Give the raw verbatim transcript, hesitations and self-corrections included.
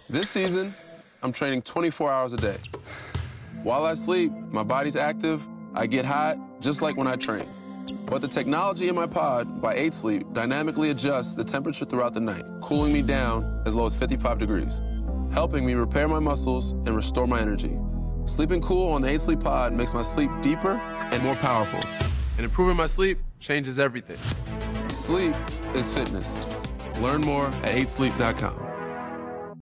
This season, I'm training twenty-four hours a day. While I sleep, my body's active, I get hot, just like when I train. But the technology in my pod, by eight sleep, dynamically adjusts the temperature throughout the night, cooling me down as low as fifty-five degrees, helping me repair my muscles and restore my energy. Sleeping cool on the eight sleep pod makes my sleep deeper and more powerful. And improving my sleep changes everything. Sleep is fitness. Learn more at eight sleep dot com.